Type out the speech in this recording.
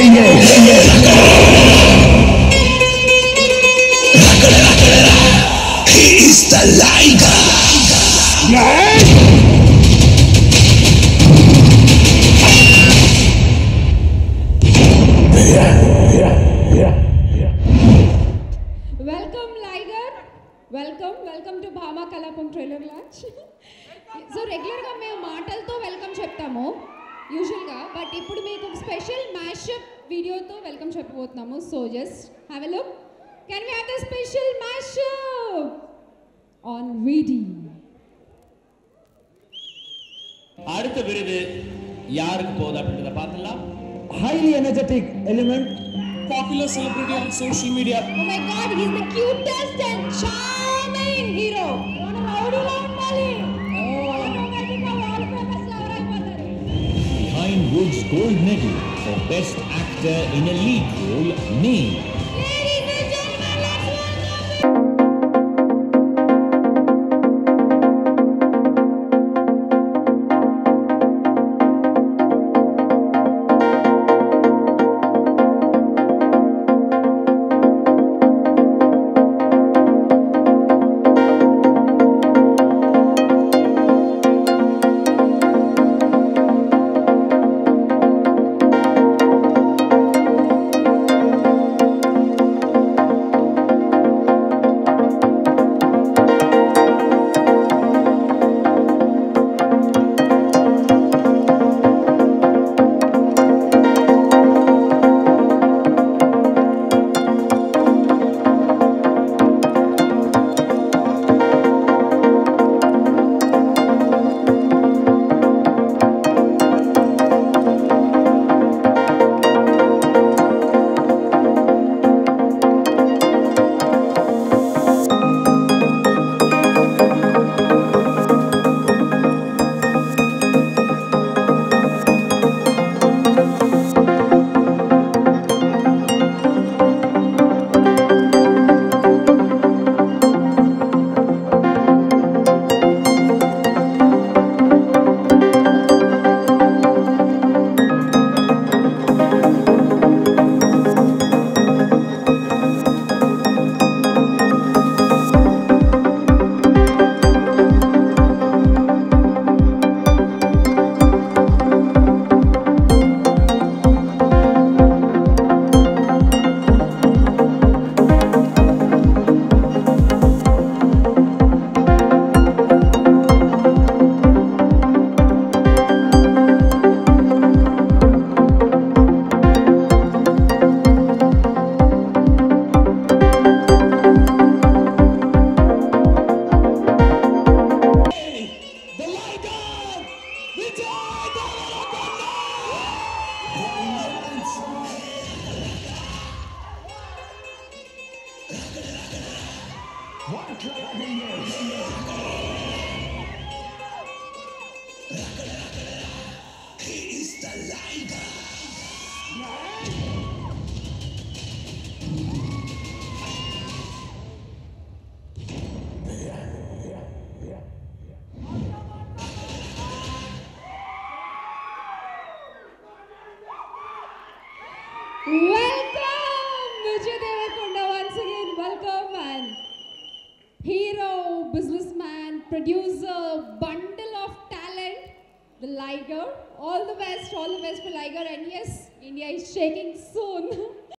He is the Liger. Welcome Liger. Welcome to Bhama Kalapam trailer launch. So regular ga మేము మాటలతో welcome చెప్తాము యూజువల్గా, but ఇప్పుడు మీకు స్పెషల్ మ్యాషప్ వీడియోతో వెల్కమ్ చెప్పబోతున్నాము. So just have a look. Can we have the special mashup on video? அடுத்த விருது யாருக்கு போகுது அப்படின்றத பார்த்தலாம். Highly energetic element, Popular celebrity on social media. Oh my God, he's the cutest and charming hero. Behind Wood's gold medal for best actor in a lead role, name. Vijay Devarakonda! He is the Liger. Welcome Vijay Devarakonda once again. Welcome, and hero, businessman, producer, bundle of talent, the Liger. All the best for Liger. And yes, India is shaking soon.